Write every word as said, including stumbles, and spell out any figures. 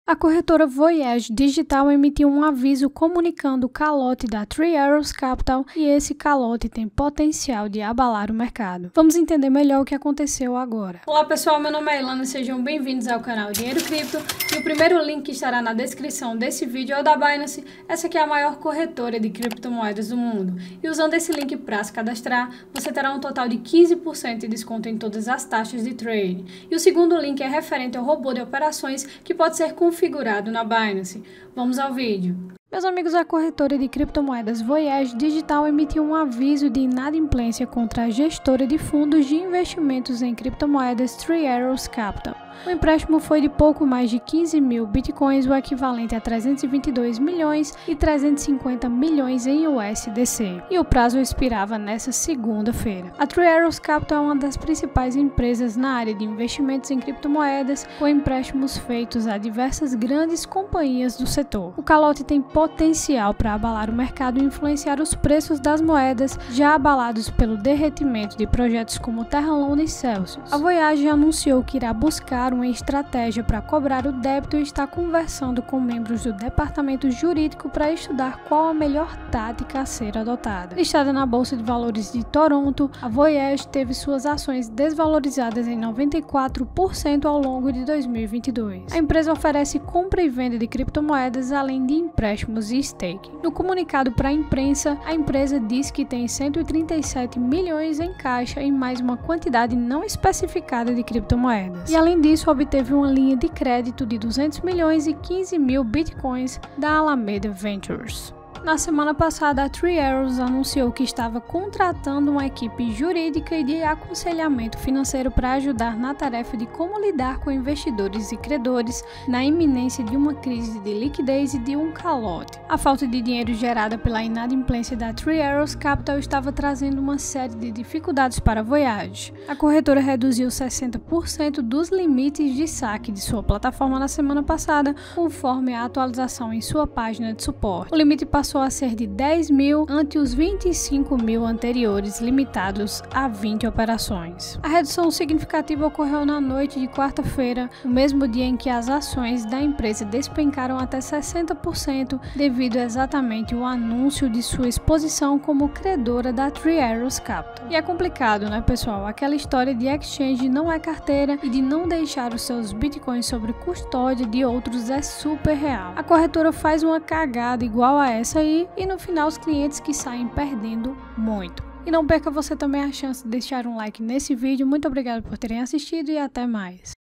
A corretora Voyage Digital emitiu um aviso comunicando o calote da Three Arrows Capital e esse calote tem potencial de abalar o mercado. Vamos entender melhor o que aconteceu agora. Olá pessoal, meu nome é Ilana, sejam bem-vindos ao canal Dinheiro Cripto e o primeiro link que estará na descrição desse vídeo é o da Binance. Essa aqui é a maior corretora de criptomoedas do mundo e usando esse link para se cadastrar, você terá um total de quinze por cento de desconto em todas as taxas de trade. E o segundo link é referente ao robô de operações que pode ser configurado configurado na Binance. Vamos ao vídeo. Meus amigos, a corretora de criptomoedas Voyage Digital emitiu um aviso de inadimplência contra a gestora de fundos de investimentos em criptomoedas Three Arrows Capital. O empréstimo foi de pouco mais de quinze mil bitcoins, o equivalente a trezentos e vinte e dois milhões e trezentos e cinquenta milhões em U S D C, e o prazo expirava nesta segunda-feira. A Three Arrows Capital é uma das principais empresas na área de investimentos em criptomoedas, com empréstimos feitos a diversas grandes companhias do setor. O calote tem potencial para abalar o mercado e influenciar os preços das moedas, já abalados pelo derretimento de projetos como Terra Luna e Celsius. A Voyage anunciou que irá buscar uma estratégia para cobrar o débito e está conversando com membros do departamento jurídico para estudar qual a melhor tática a ser adotada. Listada na Bolsa de Valores de Toronto, a Voyage teve suas ações desvalorizadas em noventa e quatro por cento ao longo de dois mil e vinte e dois. A empresa oferece compra e venda de criptomoedas além de empréstimos e staking. No comunicado para a imprensa, a empresa diz que tem cento e trinta e sete milhões em caixa e mais uma quantidade não especificada de criptomoedas. E além disso, obteve uma linha de crédito de duzentos milhões e quinze mil bitcoins da Alameda Ventures. Na semana passada, a Three Arrows anunciou que estava contratando uma equipe jurídica e de aconselhamento financeiro para ajudar na tarefa de como lidar com investidores e credores na iminência de uma crise de liquidez e de um calote. A falta de dinheiro gerada pela inadimplência da Three Arrows Capital estava trazendo uma série de dificuldades para a Voyage. A corretora reduziu sessenta por cento dos limites de saque de sua plataforma na semana passada, conforme a atualização em sua página de suporte. O limite passou a ser de dez mil ante os vinte e cinco mil anteriores, limitados a vinte operações. A redução significativa ocorreu na noite de quarta-feira, o mesmo dia em que as ações da empresa despencaram até sessenta por cento devido exatamente ao anúncio de sua exposição como credora da Three Arrows Capital. E é complicado, né, pessoal? Aquela história de exchange não é carteira e de não deixar os seus bitcoins sob custódia de outros é super real. A corretora faz uma cagada igual a essa aí e no final os clientes que saem perdendo muito. E não perca você também a chance de deixar um like nesse vídeo. Muito obrigado por terem assistido e até mais.